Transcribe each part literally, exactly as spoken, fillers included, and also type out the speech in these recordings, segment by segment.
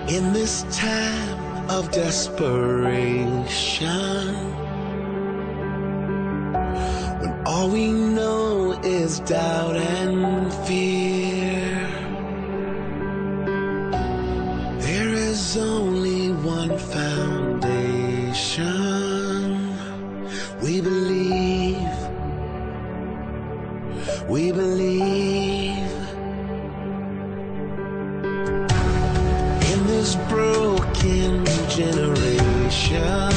In this time of desperation, when all we know is doubt and fear, there is only one foundation. We believe, we believe. In this broken generation,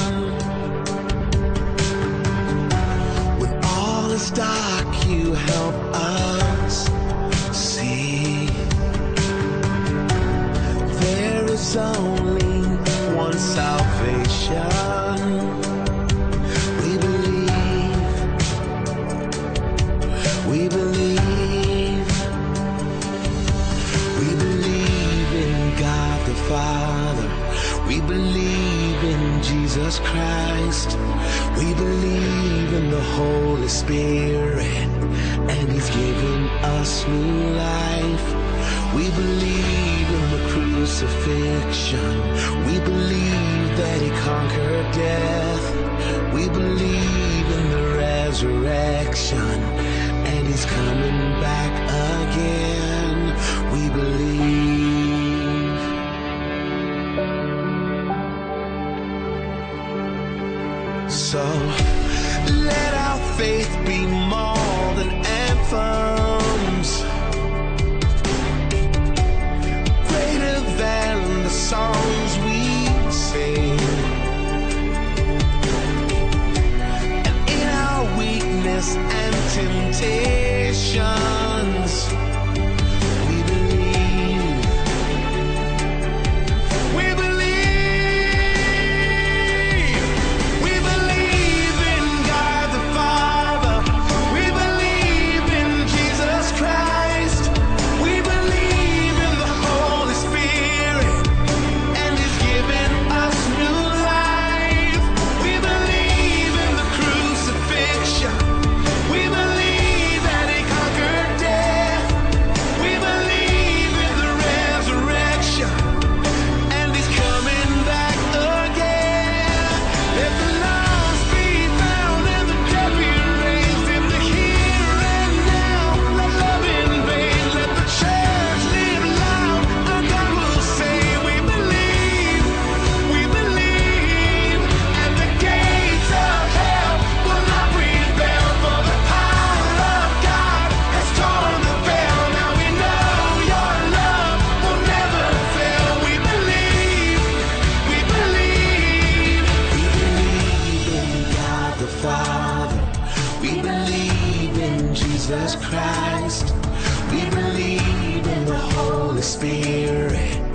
when all is dark, you help us see. There is only one salvation. We believe, we believe, we believe in God the Father. We believe in Jesus Christ. We believe in the Holy Spirit, and He's given us new life. We believe in the crucifixion. We believe that He conquered death. We believe in the resurrection, and He's coming back again. We believe. So let our faith be more than anthems, greater than the songs we sing. And in our weakness and temptations, we believe, we believe, we believe in God the Father. We believe in Jesus Christ. We believe in the Holy Spirit, and He's given us new life. We believe in the crucifixion. We believe that He conquered death. We believe in the resurrection, and He's coming back again. Let the lost be found and the dead be raised in the here and now. Let love invade, let the church live loud. Our God will say, we believe, we believe. And the gates of hell will not prevail, for the power of God has torn the veil. Now we know your love will never fail. We believe, we believe. We believe in God the Father. We believe in Jesus Christ. We believe in the Holy Spirit,